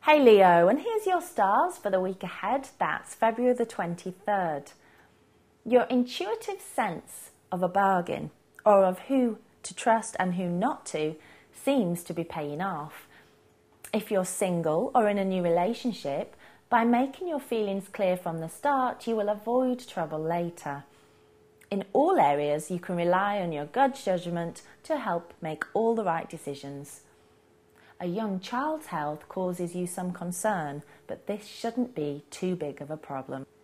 Hey Leo, and here's your stars for the week ahead. That's February the 23rd. Your intuitive sense of a bargain, or of who to trust and who not to, seems to be paying off. If you're single or in a new relationship, by making your feelings clear from the start, you will avoid trouble later. In all areas, you can rely on your gut judgment to help make all the right decisions. A young child's health causes you some concern, but this shouldn't be too big of a problem.